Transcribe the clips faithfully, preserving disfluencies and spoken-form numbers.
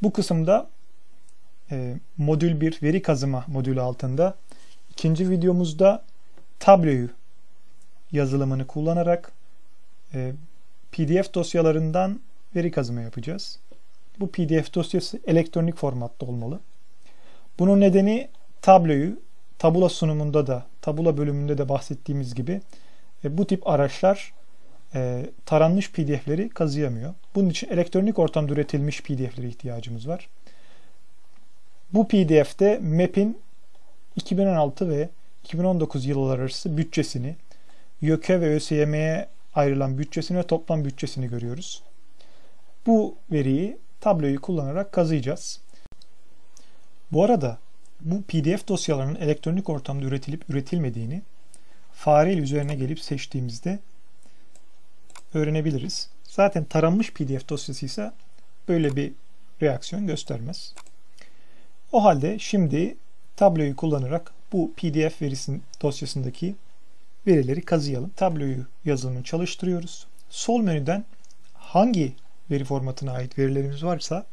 Bu kısımda e, modül bir veri kazıma modülü altında ikinci videomuzda tabloyu yazılımını kullanarak e, P D F dosyalarından veri kazıma yapacağız. Bu P D F dosyası elektronik formatta olmalı. Bunun nedeni tabloyu tabula sunumunda da, tabula bölümünde de bahsettiğimiz gibi e, bu tip araçlar e, taranmış P D F'leri kazıyamıyor. Bunun için elektronik ortamda üretilmiş P D F'lere ihtiyacımız var. Bu P D F'de M A P'in iki bin on altı ve iki bin on dokuz yıllar arası bütçesini, YÖK'e ve ÖSYM'ye ayrılan bütçesini ve toplam bütçesini görüyoruz. Bu veriyi tabloyu kullanarak kazıyacağız. Bu arada bu P D F dosyalarının elektronik ortamda üretilip üretilmediğini fareyle üzerine gelip seçtiğimizde öğrenebiliriz. Zaten taranmış P D F dosyası ise böyle bir reaksiyon göstermez. O halde şimdi tabloyu kullanarak bu P D F verisinin dosyasındaki verileri kazıyalım. Tabloyu yazılımını çalıştırıyoruz. Sol menüden hangi veri formatına ait verilerimiz varsa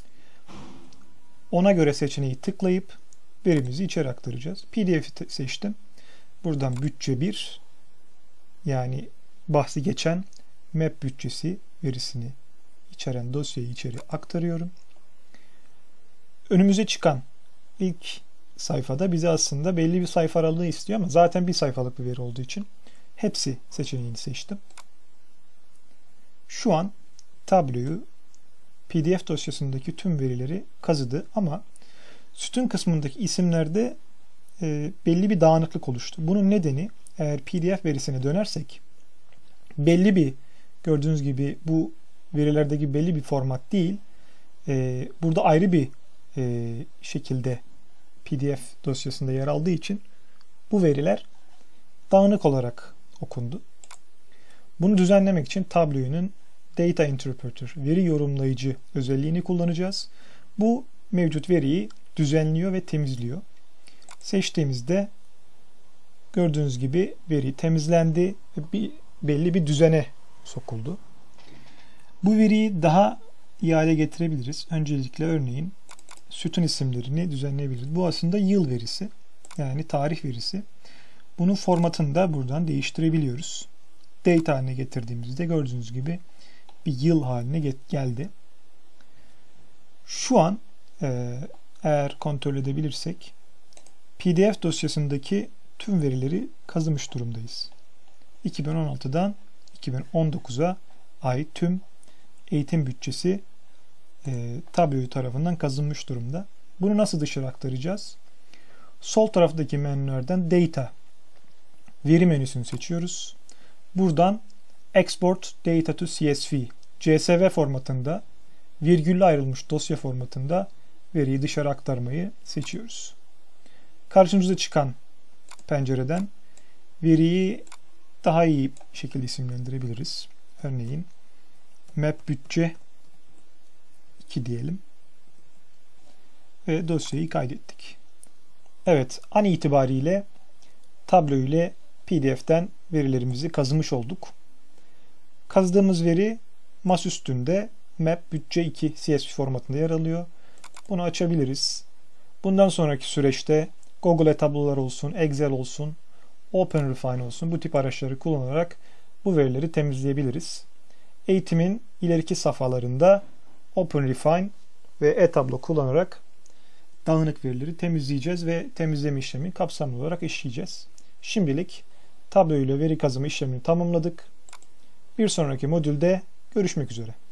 ona göre seçeneği tıklayıp verimizi içeri aktaracağız. P D F'i seçtim. Buradan bütçe bir, yani bahsi geçen M A P bütçesi verisini içeren dosyayı içeri aktarıyorum. Önümüze çıkan ilk sayfada bize aslında belli bir sayfa aralığı istiyor ama zaten bir sayfalık bir veri olduğu için hepsi seçeneğini seçtim. Şu an tabloyu P D F dosyasındaki tüm verileri kazıdı ama sütun kısmındaki isimlerde e, belli bir dağınıklık oluştu. Bunun nedeni, eğer P D F verisine dönersek, belli bir, gördüğünüz gibi bu verilerdeki belli bir format değil, e, burada ayrı bir e, şekilde P D F dosyasında yer aldığı için bu veriler dağınık olarak okundu. Bunu düzenlemek için tabloyunun Data Interpreter, veri yorumlayıcı özelliğini kullanacağız. Bu mevcut veriyi düzenliyor ve temizliyor. Seçtiğimizde gördüğünüz gibi veri temizlendi ve bir, belli bir düzene sokuldu. Bu veriyi daha iyi hale getirebiliriz. Öncelikle örneğin sütun isimlerini düzenleyebiliriz. Bu aslında yıl verisi, yani tarih verisi. Bunun formatını da buradan değiştirebiliyoruz. Date haline getirdiğimizde gördüğünüz gibi bir yıl haline geldi. Şu an e, eğer kontrol edebilirsek P D F dosyasındaki tüm verileri kazımış durumdayız. iki bin on altıdan iki bin on dokuza ait tüm eğitim bütçesi e, tabloyu tarafından kazınmış durumda. Bunu nasıl dışarı aktaracağız? Sol taraftaki menülerden Data veri menüsünü seçiyoruz. Buradan Export Data to C S V, C S V formatında, virgülle ayrılmış dosya formatında veriyi dışarı aktarmayı seçiyoruz. Karşımıza çıkan pencereden veriyi daha iyi şekilde isimlendirebiliriz. Örneğin M A P bütçe iki diyelim ve dosyayı kaydettik. Evet, an itibariyle tablo ile P D F'den verilerimizi kazımış olduk. Kazdığımız veri masaüstünde M A P bütçe iki C S V formatında yer alıyor. Bunu açabiliriz. Bundan sonraki süreçte Google tablolar olsun, Excel olsun, OpenRefine olsun, bu tip araçları kullanarak bu verileri temizleyebiliriz. Eğitimin ileriki safhalarında OpenRefine ve e-tablo kullanarak dağınık verileri temizleyeceğiz ve temizleme işlemi kapsamlı olarak işleyeceğiz. Şimdilik tablo ile veri kazıma işlemini tamamladık. Bir sonraki modülde görüşmek üzere.